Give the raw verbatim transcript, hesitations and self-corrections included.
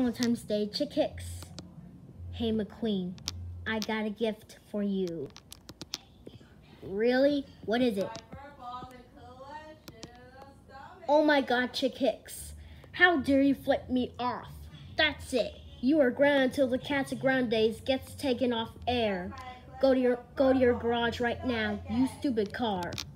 Valentine's Day, Chick Hicks. Hey McQueen, I got a gift for you. Really? What is it? Oh my god, Chick Hicks. How dare you flip me off? That's it. You are grounded until the Casa Grandes gets taken off air. Go to your go to your garage right now, you stupid car.